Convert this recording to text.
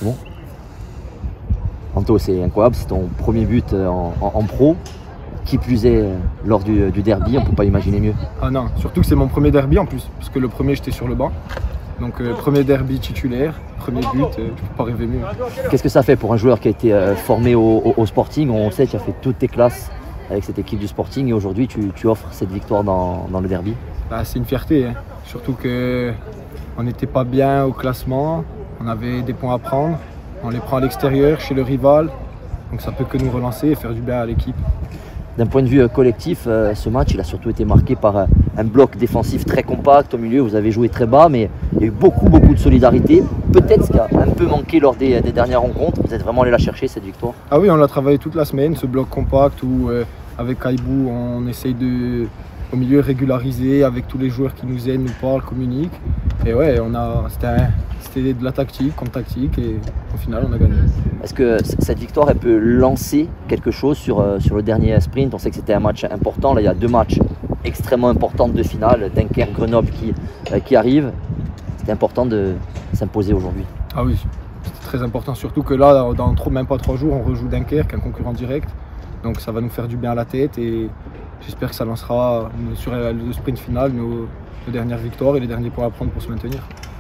exactement. Anto, c'est incroyable, c'est ton premier but en pro. Qui plus est, lors du derby, on ne peut pas imaginer mieux. Ah non, surtout que c'est mon premier derby en plus, parce que le premier j'étais sur le banc. Donc premier derby titulaire, premier but, je ne peux pas rêver mieux. Qu'est-ce que ça fait pour un joueur qui a été formé au Sporting? On sait que tu as fait toutes tes classes avec cette équipe du Sporting et aujourd'hui tu offres cette victoire dans le derby. Bah, c'est une fierté, hein. Surtout qu'on n'était pas bien au classement, on avait des points à prendre, on les prend à l'extérieur, chez le rival, donc ça peut que nous relancer et faire du bien à l'équipe. D'un point de vue collectif, ce match il a surtout été marqué par un bloc défensif très compact au milieu. Vous avez joué très bas, mais il y a eu beaucoup de solidarité. Peut-être ce qui a un peu manqué lors des dernières rencontres. Vous êtes vraiment allé la chercher cette victoire? Ah oui, on l'a travaillé toute la semaine, ce bloc compact où avec Kaibou on essaye de au milieu régulariser avec tous les joueurs qui nous aident, nous parlent, communiquent. Et ouais, c'était de la tactique contre tactique et au final on a gagné. Est-ce que cette victoire elle peut lancer quelque chose sur le dernier sprint? On sait que c'était un match important. Là, il y a 2 matchs extrêmement importants de finale, Dunkerque, Grenoble qui arrivent. C'était important de s'imposer aujourd'hui. Ah oui, c'était très important, surtout que là, dans même pas 3 jours, on rejoue Dunkerque, un concurrent direct. Donc ça va nous faire du bien à la tête et j'espère que ça lancera sur le sprint final nos dernières victoires et les derniers points à prendre pour se maintenir.